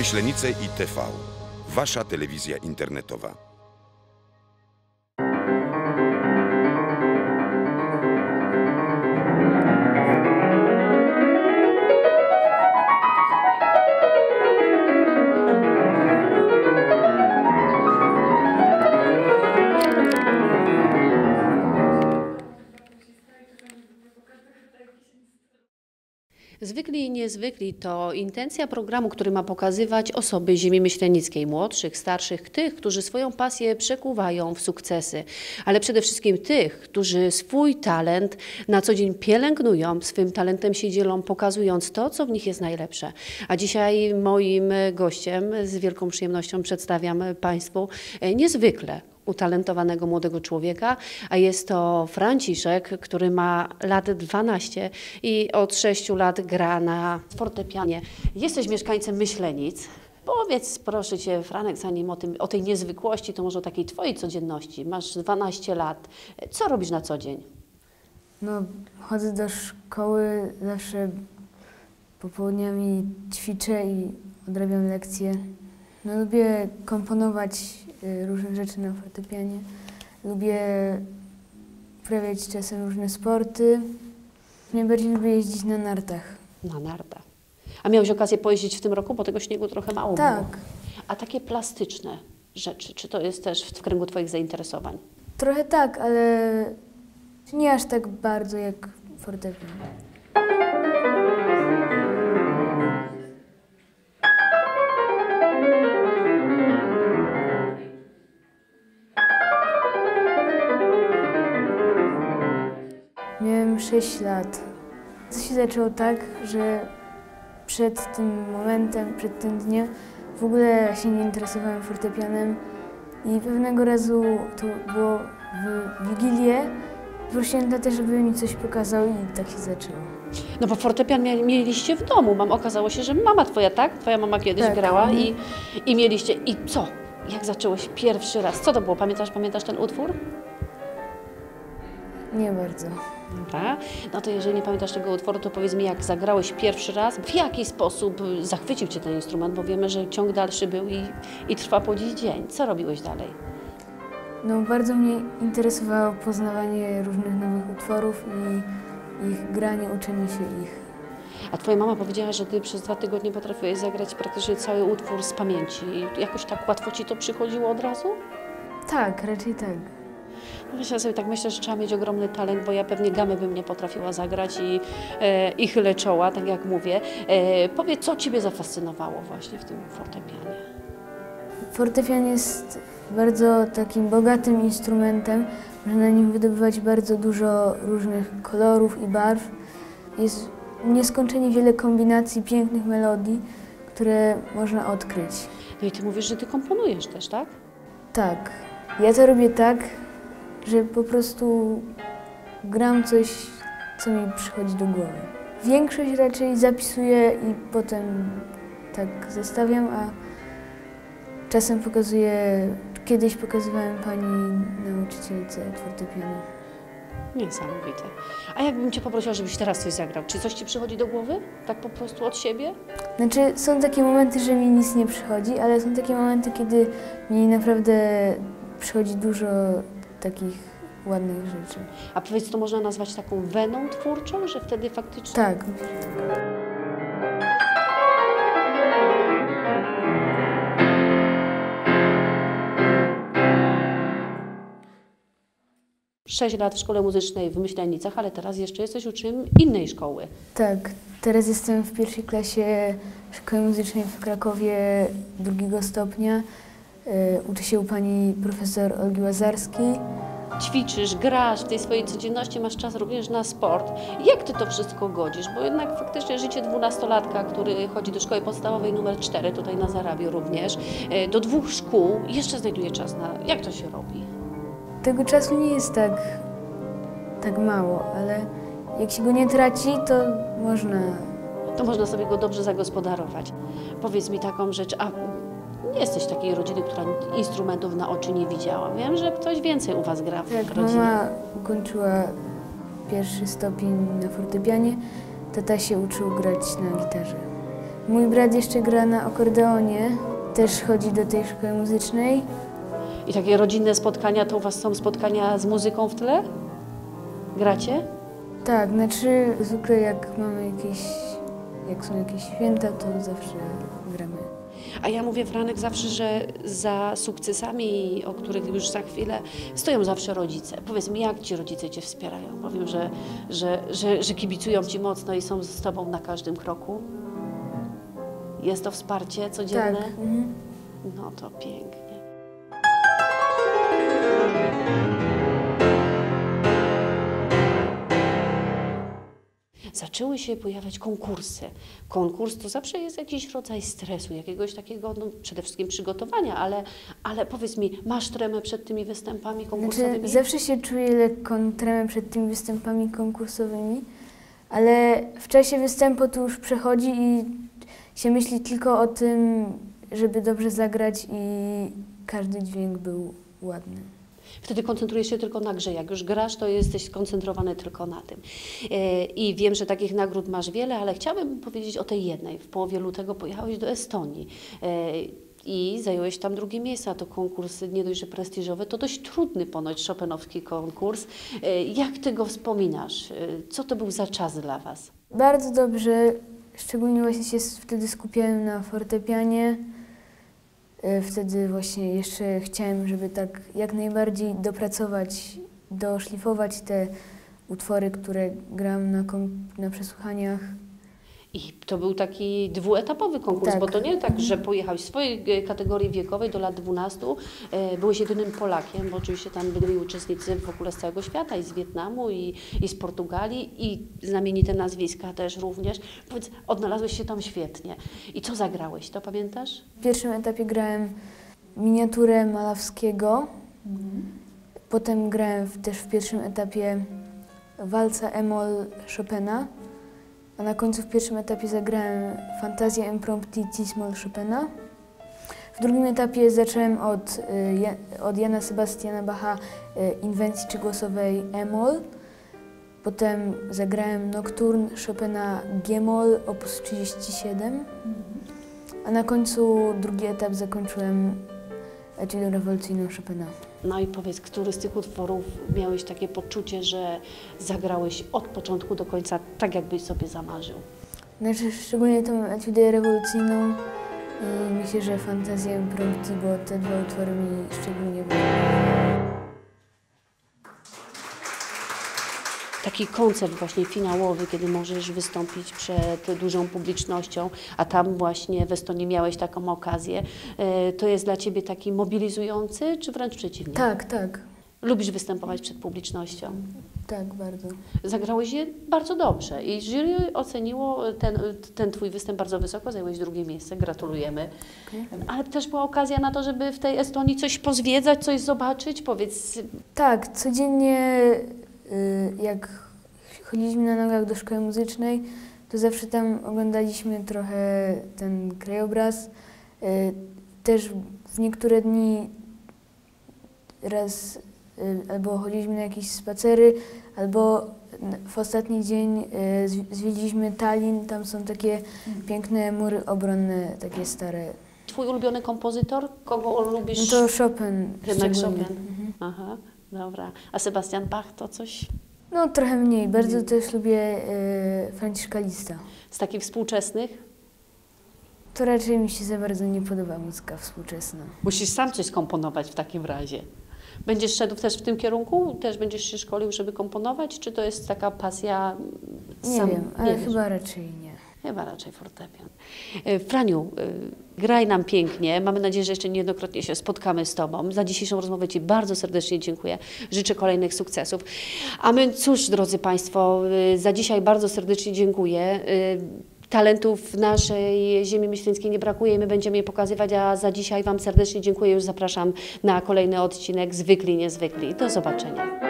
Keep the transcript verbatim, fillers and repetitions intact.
Myślenice i T V. Wasza telewizja internetowa. Zwykli i niezwykli to intencja programu, który ma pokazywać osoby ziemi myślenickiej, młodszych, starszych, tych, którzy swoją pasję przekuwają w sukcesy, ale przede wszystkim tych, którzy swój talent na co dzień pielęgnują, swym talentem się dzielą, pokazując to, co w nich jest najlepsze. A dzisiaj moim gościem z wielką przyjemnością przedstawiam Państwu niezwykle utalentowanego młodego człowieka, a jest to Franciszek, który ma lat dwanaście i od sześciu lat gra na fortepianie. Jesteś mieszkańcem Myślenic. Powiedz proszę Cię, Franek, zanim o, tym, o tej niezwykłości, to może o takiej Twojej codzienności. Masz dwanaście lat. Co robisz na co dzień? No, chodzę do szkoły, zawsze popołudniami ćwiczę i odrabiam lekcje. No, lubię komponować różne rzeczy na fortepianie. Lubię uprawiać czasem różne sporty. Najbardziej lubię jeździć na nartach. Na nartach. A miałeś okazję pojeździć w tym roku, bo tego śniegu trochę mało tak. było. A takie plastyczne rzeczy, czy to jest też w kręgu Twoich zainteresowań? Trochę tak, ale nie aż tak bardzo jak fortepian. Miałem sześć lat. To się zaczęło tak, że przed tym momentem, przed tym dniem w ogóle się nie interesowałem fortepianem i pewnego razu to było w Wigilię. Prosiłem tatę, żeby mi coś pokazał i tak się zaczęło. No bo fortepian mieliście w domu. Mam, okazało się, że mama Twoja, tak? Twoja mama kiedyś tak. grała i, i mieliście... I co? Jak zacząłeś pierwszy raz? Co to było? Pamiętasz, pamiętasz ten utwór? Nie bardzo. Dobra. No to jeżeli nie pamiętasz tego utworu, to powiedz mi, jak zagrałeś pierwszy raz, w jaki sposób zachwycił Cię ten instrument, bo wiemy, że ciąg dalszy był i, i trwa po dziś dzień. Co robiłeś dalej? No, bardzo mnie interesowało poznawanie różnych nowych utworów i ich granie, uczenie się ich. A Twoja mama powiedziała, że Ty przez dwa tygodnie potrafiłeś zagrać praktycznie cały utwór z pamięci. Jakoś tak łatwo Ci to przychodziło od razu? Tak, raczej tak. Myślę sobie tak, myślę, że trzeba mieć ogromny talent, bo ja pewnie gamy bym nie potrafiła zagrać i, e, i chylę czoła, tak jak mówię. E, powiedz, co Ciebie zafascynowało właśnie w tym fortepianie? Fortepian jest bardzo takim bogatym instrumentem. Można na nim wydobywać bardzo dużo różnych kolorów i barw. Jest nieskończenie wiele kombinacji pięknych melodii, które można odkryć. No i Ty mówisz, że Ty komponujesz też, tak? Tak. Ja to robię tak, że po prostu gram coś, co mi przychodzi do głowy. Większość raczej zapisuję i potem tak zestawiam, a czasem pokazuję, kiedyś pokazywałem pani nauczycielce fortepianu. Niesamowite. A jakbym Cię poprosiła, żebyś teraz coś zagrał, czy coś Ci przychodzi do głowy? Tak po prostu od siebie? Znaczy, są takie momenty, że mi nic nie przychodzi, ale są takie momenty, kiedy mi naprawdę przychodzi dużo takich ładnych rzeczy. A powiedz, to można nazwać taką weną twórczą, że wtedy faktycznie... Tak. Sześć lat w szkole muzycznej w Myślenicach, ale teraz jeszcze jesteś uczniem innej szkoły. Tak, teraz jestem w pierwszej klasie Szkoły Muzycznej w Krakowie drugiego stopnia. Uczę się u pani profesor Olgi Łazarskiej. Ćwiczysz, grasz, w tej swojej codzienności masz czas również na sport. Jak Ty to wszystko godzisz? Bo jednak faktycznie życie dwunastolatka, który chodzi do szkoły podstawowej numer cztery, tutaj na Zarabiu również, do dwóch szkół, jeszcze znajduje czas na... Jak to się robi? Tego czasu nie jest tak, tak mało, ale jak się go nie traci, to można... To można sobie go dobrze zagospodarować. Powiedz mi taką rzecz, a nie jesteś takiej rodziny, która instrumentów na oczy nie widziała. Wiem, że ktoś więcej u Was gra w tak, rodzinie. Mama ukończyła pierwszy stopień na fortepianie, tata się uczył grać na gitarze. Mój brat jeszcze gra na akordeonie, też chodzi do tej szkoły muzycznej. I takie rodzinne spotkania, to u was są spotkania z muzyką w tle? Gracie? Tak, znaczy zwykle jak mamy jakieś, jak są jakieś święta, to zawsze gramy. A ja mówię, Franek, zawsze, że za sukcesami, o których już za chwilę, stoją zawsze rodzice. Powiedz mi, jak ci rodzice cię wspierają? Powiem, że, że, że, że kibicują ci mocno i są z tobą na każdym kroku. Jest to wsparcie codzienne? Tak. Mhm. No to pięknie. Zaczęły się pojawiać konkursy. Konkurs to zawsze jest jakiś rodzaj stresu, jakiegoś takiego, no, przede wszystkim przygotowania, ale, ale powiedz mi, masz tremę przed tymi występami konkursowymi? Znaczy, zawsze się czuję lekką tremę przed tymi występami konkursowymi, ale w czasie występu to już przechodzi i się myśli tylko o tym, żeby dobrze zagrać i każdy dźwięk był ładny. Wtedy koncentrujesz się tylko na grze. Jak już grasz, to jesteś skoncentrowany tylko na tym. I wiem, że takich nagród masz wiele, ale chciałabym powiedzieć o tej jednej. W połowie lutego pojechałeś do Estonii i zająłeś tam drugie miejsce. A to konkurs nie dość, że prestiżowy, to dość trudny ponoć chopinowski konkurs. Jak ty go wspominasz? Co to był za czas dla was? Bardzo dobrze. Szczególnie właśnie się wtedy skupiałem na fortepianie. Wtedy właśnie jeszcze chciałem, żeby tak jak najbardziej dopracować, doszlifować te utwory, które gram na, na przesłuchaniach. I to był taki dwuetapowy konkurs, Tak. bo to nie tak, że pojechałeś w swojej kategorii wiekowej do lat dwunastu, byłeś jedynym Polakiem, bo oczywiście tam byli uczestnicy w ogóle z całego świata, i z Wietnamu, i, i z Portugalii, i znamienite nazwiska też również. Powiedz, odnalazłeś się tam świetnie. I co zagrałeś, to pamiętasz? W pierwszym etapie grałem miniaturę Malawskiego, mhm. Potem grałem w, też w pierwszym etapie walca e-moll Chopina, a na końcu w pierwszym etapie zagrałem Fantazję impromptu c-moll Chopina. W drugim etapie zacząłem od, od Jana Sebastiana Bacha Inwencji trzygłosowej e-moll. Potem zagrałem Nocturne Chopina g-moll op. trzydzieści siedem. A na końcu drugi etap zakończyłem Etudą rewolucyjną Chopina. No i powiedz, który z tych utworów miałeś takie poczucie, że zagrałeś od początku do końca tak, jakbyś sobie zamarzył? Znaczy, szczególnie tą Etudę rewolucyjną i myślę, że Fantazja impromptu, bo te dwa utwory mi szczególnie podobały. Taki koncert właśnie finałowy, kiedy możesz wystąpić przed dużą publicznością, a tam właśnie w Estonii miałeś taką okazję, to jest dla ciebie taki mobilizujący, czy wręcz przeciwnie? Tak, tak. Lubisz występować przed publicznością? Tak, bardzo. Zagrałeś je bardzo dobrze i jury oceniło ten, ten twój występ bardzo wysoko, zajęłeś drugie miejsce, gratulujemy. Okay. Ale też była okazja na to, żeby w tej Estonii coś pozwiedzać, coś zobaczyć, powiedz. Tak, codziennie jak chodziliśmy na nogach do szkoły muzycznej, to zawsze tam oglądaliśmy trochę ten krajobraz. Też w niektóre dni raz albo chodziliśmy na jakieś spacery, albo w ostatni dzień zwiedziliśmy Tallinn. Tam są takie piękne mury obronne, takie stare. Twój ulubiony kompozytor? Kogo lubisz? No to Chopin. Jednak Chopin. Mhm. Aha, dobra. A Sebastian Bach to coś? No trochę mniej. Bardzo hmm. też lubię e, Franciszka Liszta. Z takich współczesnych? To raczej mi się za bardzo nie podoba muzyka współczesna. Musisz sam coś skomponować w takim razie. Będziesz szedł też w tym kierunku? Też będziesz się szkolił, żeby komponować? Czy to jest taka pasja? Nie sam, wiem, ale nie chyba raczej nie. Chyba raczej fortepian. Franiu, graj nam pięknie. Mamy nadzieję, że jeszcze niejednokrotnie się spotkamy z Tobą. Za dzisiejszą rozmowę Ci bardzo serdecznie dziękuję. Życzę kolejnych sukcesów. A my, cóż, drodzy Państwo, za dzisiaj bardzo serdecznie dziękuję. Talentów w naszej ziemi myśleńskiej nie brakuje i my będziemy je pokazywać, a za dzisiaj Wam serdecznie dziękuję. Już zapraszam na kolejny odcinek Zwykli Niezwykli. Do zobaczenia.